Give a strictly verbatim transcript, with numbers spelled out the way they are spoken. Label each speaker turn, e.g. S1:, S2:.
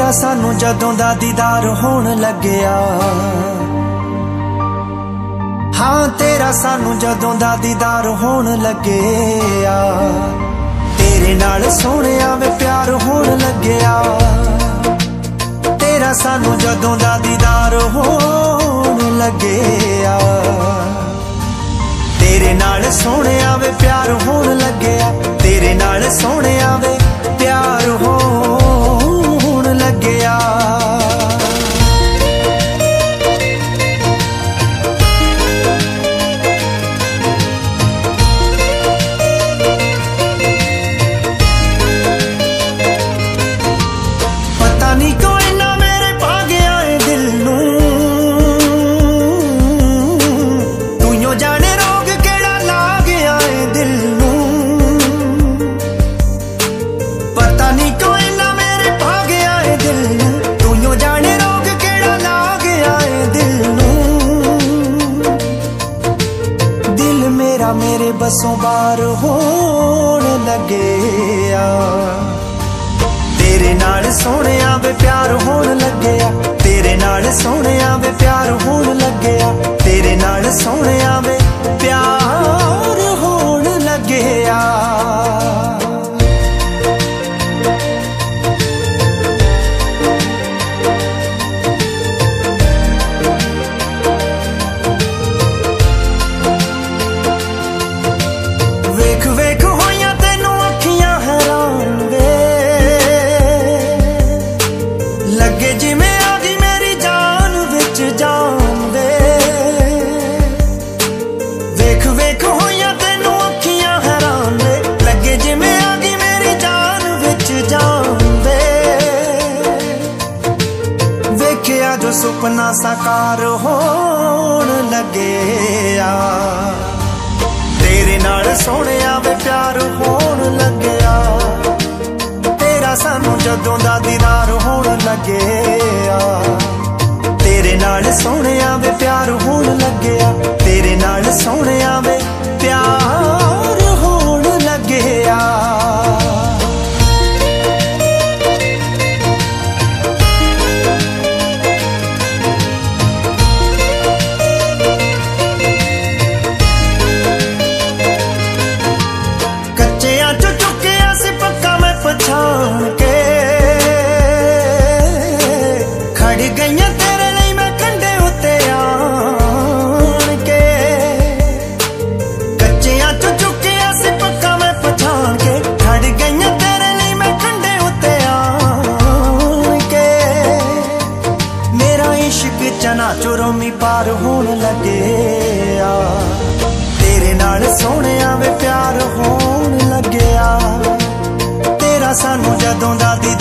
S1: तेरा सानू जदों दा दीदार होण लग्या, हाँ तेरा सानू जदों दा दीदार होण लग्या, तेरे नाल सोहणिया वे प्यार होण लग्या। तेरा सानू जदों दा दीदार होण लग्या, तेरे नाल सोहणिया वे प्यार होण लग्या, तेरे नाल सोहणिया वे प्यार होण लग्या। पता नहीं क्यों इन्ना मेरे पा गया है दिल नूं, तू यो जाने रोग केड़ा ला गया है दिल नूं। पता नहीं क्यों इन्ना मेरे पा गया है दिल नूं, तू यो जाने रोग केड़ा ला गया है दिल नूं। दिल मेरा मेरे बसों बाहर होण लग्या, तेरे नाल सोहणिया वे प्यार होण लग्या, तेरे नाल सोहणिया वे प्यार होण लग्या, तेरे नाल सोहणिया वे प्यार होण लग्या। वेख वेख होइयां तैनू अखियां हैरान वे, लगे जिवें आ गई मेरी जान विच जान वे। वेख वेख होइयां तैनू अखियां हैरान वे, लगे जिवें आ गई मेरी जान विच जान वे। वेख्या जो सुपना साकार होण लग्या, तेरे नाल सोहणिया वे प्यार होण लग्या। तेरा सानू जदों दा दीदार होण लग्या, तेरे नाल सोहणिया वे प्यार होण लग्या, तेरे नाल सोहणिया वे प्यार होण लग्या। कच्चियां चो चुकिया सी पक्का मैं पछाण के, खड़ गईयां तेरे लिए मैं कंढे उत्ते आण के। कच्चियां चो चुकिया सी पक्का मैं पछाण के, खड़ गईयां तेरे लिए मैं कंढे उत्ते आण के। मेरा इश्क चना चुरोमी पार होण लग्या, तेरे नाल सोहणिया वे प्यार होण लग्या। तेरा सानू जदों दा